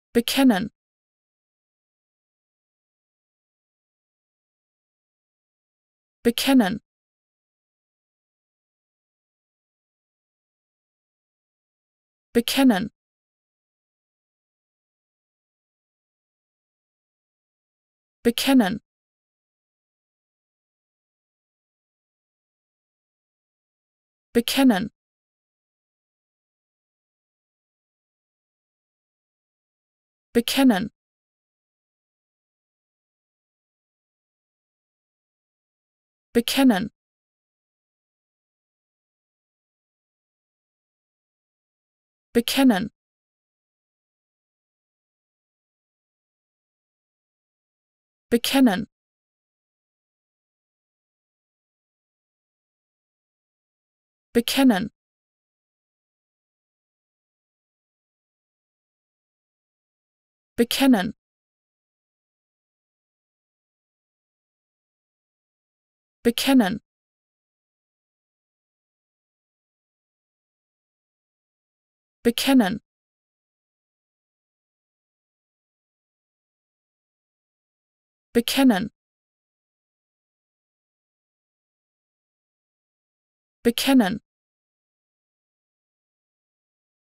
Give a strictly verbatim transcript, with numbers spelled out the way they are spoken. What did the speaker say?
bekennen, bekennen, bekennen, bekennen, bekennen, bekennen, bekennen, bekennen, bekennen, bekennen, bekennen, bekennen, bekennen, bekennen, bekennen,